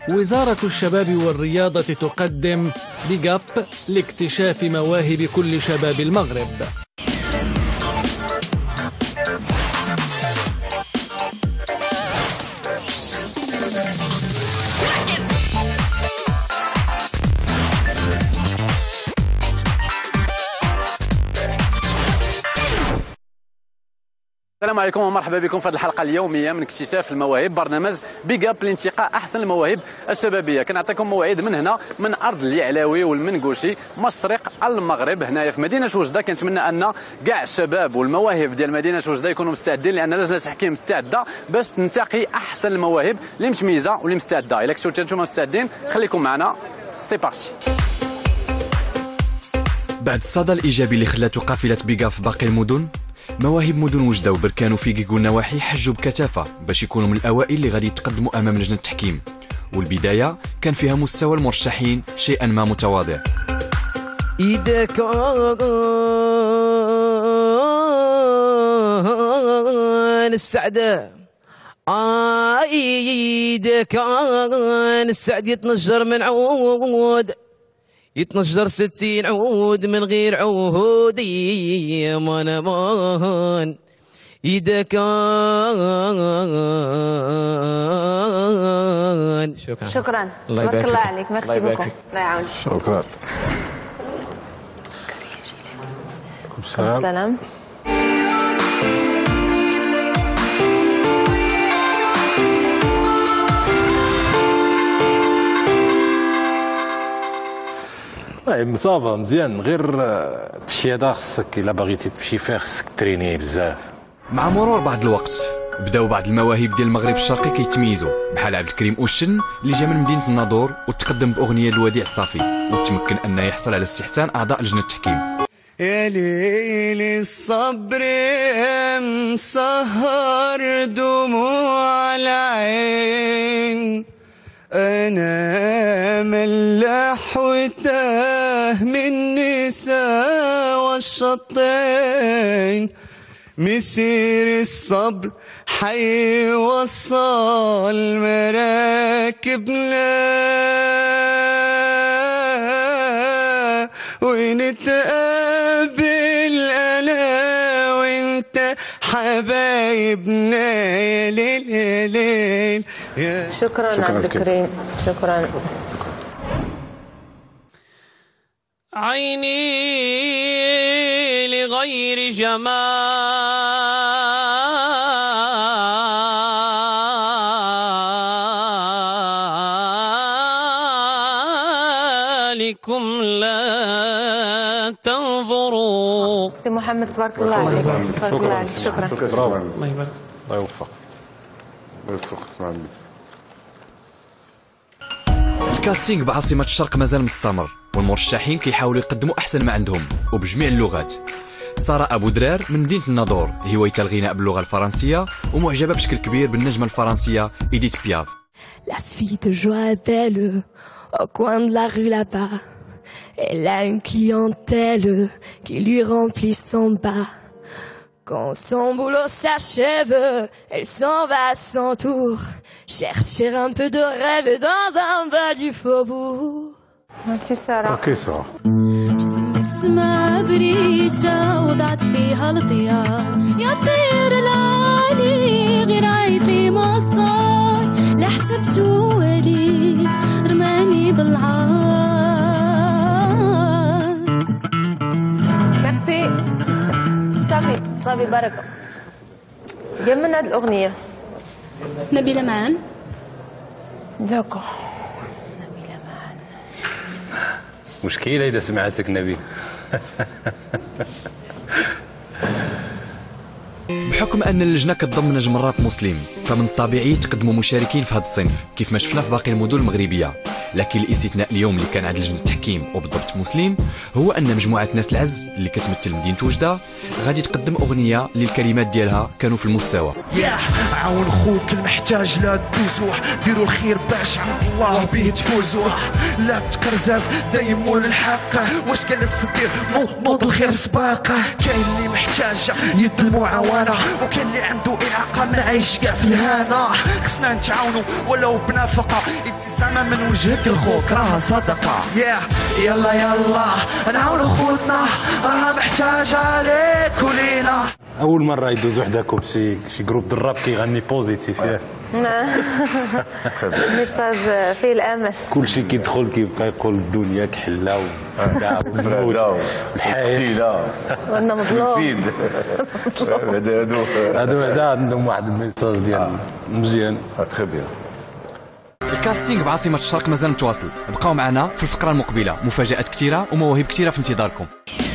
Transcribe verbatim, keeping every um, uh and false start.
وزارة الشباب والرياضة تقدم بيج اب لاكتشاف مواهب كل شباب المغرب. السلام عليكم ومرحبا بكم في هذه الحلقه اليوميه من اكتشاف المواهب، برنامج بيج اب لانتقاء احسن المواهب الشبابيه. كنعطيكم موعد من هنا من ارض اليعلاوي والمنقوشي مشرق المغرب هنايا في مدينه وجده. كنتمنى ان كاع الشباب والمواهب ديال مدينه وجده يكونوا مستعدين، لان لجنه التحكيم مستعده باش تنتقي احسن المواهب اللي متميزه واللي مستعده. الا كنتوا نتوما مستعدين خليكم معنا، سي بارتي. بعد الصدى الايجابي اللي خلاته قافله بيج اب في باقي المدن، مواهب مدن وجده وبركان وفيقيق والنواحي حجوا بكثافه باش يكونوا من الاوائل اللي غادي يتقدموا امام لجنه التحكيم. والبدايه كان فيها مستوى المرشحين شيئا ما متواضع. إذا كان السعد آه إذا كان السعد يتنجر من عود، يتنجر ستين عود من غير عهود يا منمان. إذا كان شكرا شكرا تبارك الله عليك، ميرسي بوكو، الله يعاونك. شكرا. السلام. مصابة مزيان، غير التشياده خصك الا بغيتي تمشي فيه خصك تريني بزاف. مع مرور بعض الوقت بداو بعض المواهب ديال المغرب الشرقي كيتميزوا، بحال عبد الكريم اوشن اللي جا من مدينه الناظور وتقدم باغنيه الوديع الصافي وتمكن انه يحصل على استحسان اعضاء لجنه التحكيم. يا ليل الصبر مسهر دموع العين، أنا ملاح وتاه من نساء والشطين، مسير الصبر حيوصل مراكبنا ونتقابل أنا وانت حبايبنا يا ليل يا ليل. شكرا عبد الكريم، شكرا. عيني لغير جمالكم لا تنظروا. سي محمد تبارك الله عليك، تبارك الله عليك. شكرا. برافو، الله يبارك، الله يوفق، الله يوفق. اسمع البيت. الكاستينغ بعاصمة الشرق مازال مستمر، والمرشحين كيحاولوا يقدموا أحسن ما عندهم وبجميع اللغات. سارة أبو درار من مدينة الناظور هوايتها الغناء باللغة الفرنسية ومعجبة بشكل كبير بالنجمة الفرنسية إديت بياف. La fille de joie belle au coin de la rue là-bas, elle a une clientèle qui lui remplit son bas. Quand son boulot s'achève, elle s'en va à son tour chercher un peu de rêve dans un bas du faubourg. ماشي سارة. اوكي سارة. السما بريشة وضعت فيها الطيار، يا طير العالي غير عيطلي ما صار، لا حسبت ولي رماني بالعار. ميرسي. صافي صافي بركة. جاب من هاد الأغنية نبيلة معان. داكو. مشكلة إذا سمعتك نبيل. بحكم أن اللجنة كتضم نجم الراب مسلم، فمن الطبيعي تقدموا مشاركين في هذا الصنف كيف ما شفنا في باقي المدن المغربية. لكن الاستثناء اليوم اللي كان عند لجنة التحكيم وبالضبط مسلم هو أن مجموعة ناس العز اللي كتمثل مدينة وجدة غادي تقدم أغنية اللي الكلمات ديالها كانوا في المستوى. ياه عاون خوك المحتاج لا تدوزوه، ديروا الخير باش عند الله به تفوزوه، لا تقرزاز دايموا للحق، واش كان الصدير نوض الخير سباقه، كاين اللي محتاجه يد المعاونة وانا وكاين اللي عنده اعاقه ما عايش كاع في الهنا. خصنا نتعاونوا ولو بنفقه، ابتسامه من وجهك لخوك راها صدقه. yeah. يلا يلا نعاونوا خوتنا راها محتاجه ليك ولينا. اول مره يدوزوا حداكم شي شي جروب دراب كيغني بوزيتيف ياك؟ ميساج فيه الامل. كلشي كيدخل كيبقى يقول الدنيا كحله وبدا والموت والحياه وانا مظلوم. زيد هادو هادو هادو هذا عندهم واحد الميساج ديال مزيان. تري بيان. الكاستينغ بعاصمة الشرق مازال متواصل، بقاو معنا في الفقرة المقبلة، مفاجآت كثيرة ومواهب كثيرة في انتظاركم.